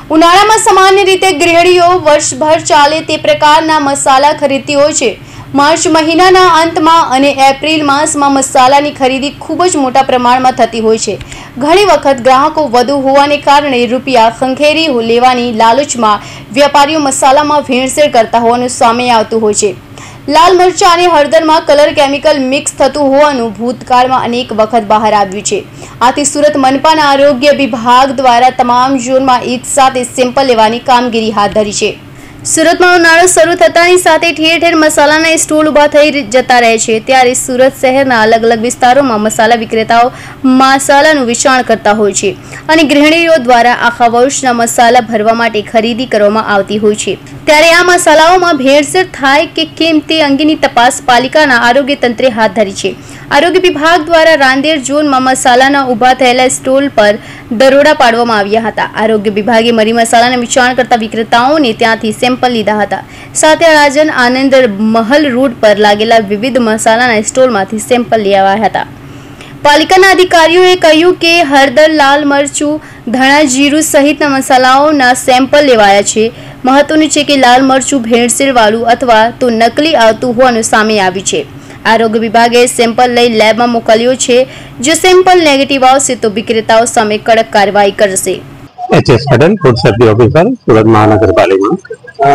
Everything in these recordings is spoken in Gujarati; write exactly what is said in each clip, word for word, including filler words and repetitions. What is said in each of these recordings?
ઉનાળામાં સામાન્ય રીતે ગૃહિણીઓ વર્ષભર ચાલે તે પ્રકારના મસાલા ખરીદતી હોય છે. માર્ચ મહિનાના અંતમાં અને એપ્રિલ માસમાં મસાલાની ખરીદી ખૂબ જ મોટા પ્રમાણમાં થતી હોય છે. ઘણી વખત ગ્રાહકો વધુ હોવાને કારણે રૂપિયા ખંખેરી લેવાની લાલચમાં વેપારીઓ મસાલામાં ભેળસેળ કરતા હોવાનું સામે આવતું હોય છે. લાલ મરચાં અને હળદરમાં કલર કેમિકલ મિક્સ થતું હોવાનું ભૂતકાળમાં અનેક વખત બહાર આવ્યું છે. આથી સુરત મનપાના આરોગ્ય વિભાગ દ્વારા તમામ ઝોનમાં એક સાથે સેમ્પલ લેવાની કામગીરી હાથ ધરી છે. સુરતમાં ઉનાળો શરૂ થતાની સાથે ઠેર ઠેર મસાલાના સ્ટોલ ઊભા થઈ જતા રહે છે. ત્યારે સુરત શહેરના અલગ અલગ વિસ્તારોમાં મસાલા વિક્રેતાઓ મસાલાનું વેચાણ કરતા હોય છે અને ગૃહિણીઓ દ્વારા આખા વર્ષના મસાલા ભરવા માટે ખરીદી કરવામાં આવતી હોય છે. ત્યારે આ મસાલાઓમાં ભેળસેળ થાય કે કેમ તે અંગેની તપાસ પાલિકાના આરોગ્ય તંત્રે હાથ ધરી છે. આરોગ્ય વિભાગ દ્વારા રાંદેર ઝોનમાં મસાલાના ઊભા થયેલા સ્ટોલ પર દરોડા પાડવામાં આવ્યા હતા. આરોગ્ય વિભાગે મરી મસાલાના વેચાણ કરતા વિક્રેતાઓને ત્યાંથી સેમ્પલ લીધા હતા. સાથે રાજન આનંદ મહલ રોડ પર લાગેલા વિવિધ મસાલાના સ્ટોલમાંથી સેમ્પલ લેવાયા હતા. પાલિકાના અધિકારીઓએ કહ્યું કે હળદર, લાલ મરચું, ધાણા જીરું સહિતના મસાલાઓના સેમ્પલ લેવાયા છે. મહત્વનું છે કે લાલ મરચું ભેળસેળવાળું અથવા તો નકલી આવતું હોવાનું સામે આવ્યું છે. આરોગ્ય વિભાગે સેમ્પલ લઈ લેબમાં મોકલ્યો છે. જો સેમ્પલ નેગેટિવ આવશે તો વિક્રેતાઓ સામે કડક કાર્યવાહી કરશે. HS Patel, food safety officer, Surat મહાનગરપાલિકા.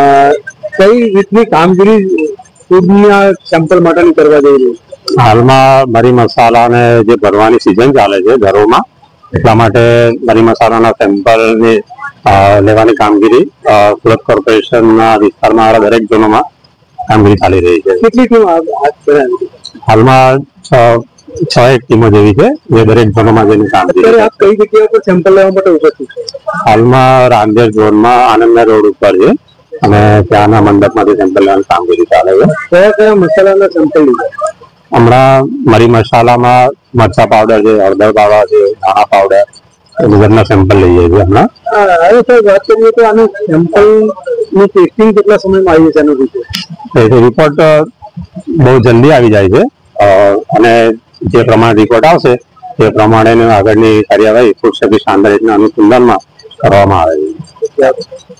કઈ રીતની કામગીરી ફૂડના સેમ્પલ માટેની કરવા જઈ રહી છે? હાલમાં મરી મસાલાને જે ભરવાની સિઝન ચાલે છે ઘરોમાં, એટલા માટે મરી મસાલાના સેમ્પલની લેવાની કામગીરી સુરત કોર્પોરેશનના વિસ્તારમાં આવેલા દરેક ઝોનોમાં કામગીરી ચાલી રહી છે. કેટલી ટીમ હાથ ધરાવી? હાલમાં છ છ એક ટીમો જેવી છે જે દરેક ઝોનોમાં જઈને કામગીરી. આપ કઈ જગ્યા પર સેમ્પલ લેવા માટે ઉપસ્થિત છે? હાલમાં રાંદેર ઝોનમાં આનંદના રોડ ઉપર છે અને ત્યાંના મંડપમાંથી સેમ્પલ લેવાની કામગીરી ચાલે છે. કયા કયા મસાલાના સેમ્પલ લીધા? હમણાં મરી મસાલામાં મરચા પાવડર છે, હળદર પાવડર છે, ધાણા પાવડર એ બધાના સેમ્પલ લઈએ છીએ હમણાં. હવે સર વાત કરીએ તો આનું સેમ્પલનું ટેસ્ટિંગ કેટલા સમયમાં આવી જશે? એનો રિપોર્ટ રિપોર્ટ બહુ જલ્દી આવી જાય છે અને જે પ્રમાણે રિપોર્ટ આવશે તે પ્રમાણે આગળની કાર્યવાહી ફૂડ સેફ્ટી સ્ટાન્ડર્ડના અનુસંધાનમાં કરવામાં આવે છે.